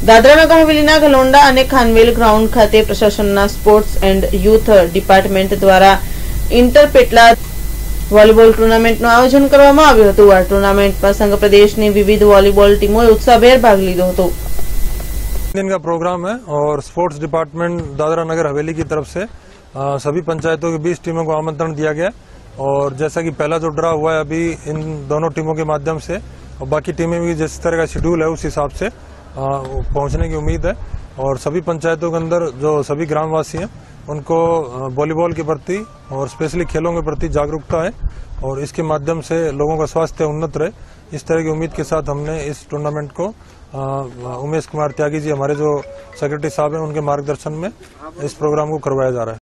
દાદરા નગર હવેલીના ગલોંડા અને ખાનવેલ ગ્રાઉન્ડ ખાતે પ્રશાસનના સ્પોર્ટ્સ એન્ડ યુથ ડિપાર્ટમેન્ટ દ્વારા ઇન્ટર પેટલા વોલીબોલ ટુર્નામેન્ટનું આયોજન કરવામાં આવ્યું હતું। આ ટુર્નામેન્ટમાં સંઘ પ્રદેશની વિવિધ વોલીબોલ ટીમોએ ઉત્સાહભેર ભાગ લીધો હતો। दिन का प्रोग्राम है और स्पोर्ट्स डिपार्टमेंट दादरा नगर हवेली की तरफ से सभी पंचायतों के 20 टीमों को आमंत्रण दिया गया और जैसा कि पहला जो ड्रा हुआ है अभी इन दोनों टीमों के माध्यम से और बाकी टीमें भी जिस तरह का शेड्यूल है उस हिसाब से पहुंचने की उम्मीद है। और सभी पंचायतों के अंदर जो सभी ग्रामवासी हैं उनको वॉलीबॉल के प्रति और स्पेशली खेलों के प्रति जागरूकता है और इसके माध्यम से लोगों का स्वास्थ्य उन्नत रहे, इस तरह की उम्मीद के साथ हमने इस टूर्नामेंट को उमेश कुमार त्यागी जी हमारे जो सेक्रेटरी साहब हैं उनके मार्गदर्शन में इस प्रोग्राम को करवाया जा रहा है।